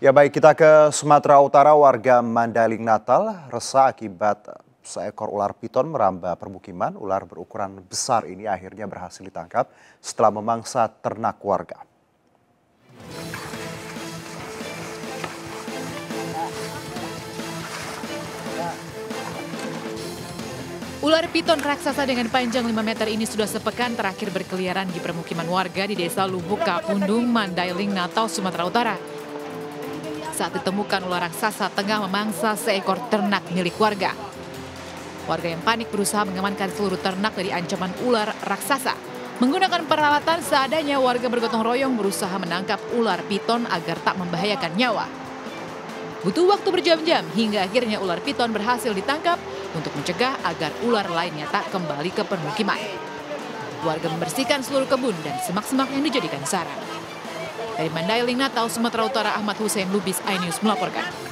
Ya baik, kita ke Sumatera Utara. Warga Mandailing Natal resah akibat seekor ular piton merambah permukiman. Ular berukuran besar ini akhirnya berhasil ditangkap setelah memangsa ternak warga. Ular piton raksasa dengan panjang 5 meter ini sudah sepekan terakhir berkeliaran di permukiman warga di Desa Lubuk Kapundung, Mandailing, Natal, Sumatera Utara. Saat ditemukan, ular raksasa tengah memangsa seekor ternak milik warga. Warga yang panik berusaha mengamankan seluruh ternak dari ancaman ular raksasa. Menggunakan peralatan seadanya, warga bergotong royong berusaha menangkap ular piton agar tak membahayakan nyawa. Butuh waktu berjam-jam hingga akhirnya ular piton berhasil ditangkap untuk mencegah agar ular lainnya tak kembali ke permukiman. Warga membersihkan seluruh kebun dan semak-semak yang dijadikan sarang. Dari Mandailing, Natal, Sumatera Utara, Ahmad Hussein Lubis, iNews melaporkan.